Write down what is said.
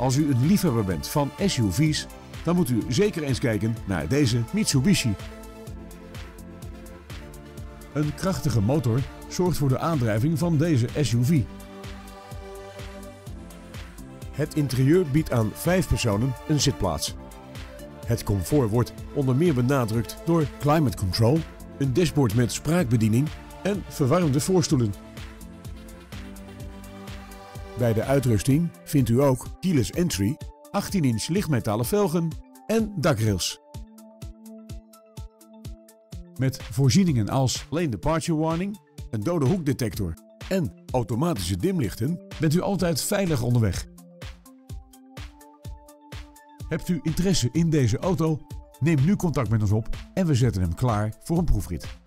Als u een liefhebber bent van SUV's, dan moet u zeker eens kijken naar deze Mitsubishi. Een krachtige motor zorgt voor de aandrijving van deze SUV. Het interieur biedt aan 5 personen een zitplaats. Het comfort wordt onder meer benadrukt door climate control, een dashboard met spraakbediening en verwarmde voorstoelen. Bij de uitrusting vindt u ook keyless entry, 18-inch lichtmetalen velgen en dakrails. Met voorzieningen als lane departure warning, een dode hoekdetector en automatische dimlichten bent u altijd veilig onderweg. Hebt u interesse in deze auto? Neem nu contact met ons op en we zetten hem klaar voor een proefrit.